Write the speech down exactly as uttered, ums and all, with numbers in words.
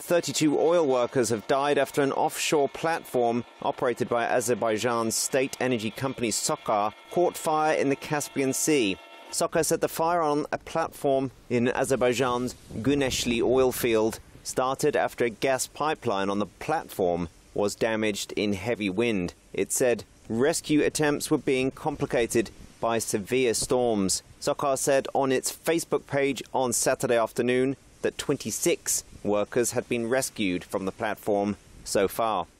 thirty-two oil workers have died after an offshore platform operated by Azerbaijan's state energy company SOCAR caught fire in the Caspian Sea. SOCAR said the fire on a platform in Azerbaijan's Guneshli oil field started after a gas pipeline on the platform was damaged in heavy wind. It said rescue attempts were being complicated by severe storms. SOCAR said on its Facebook page on Saturday afternoon that twenty-six workers had been rescued from the platform so far.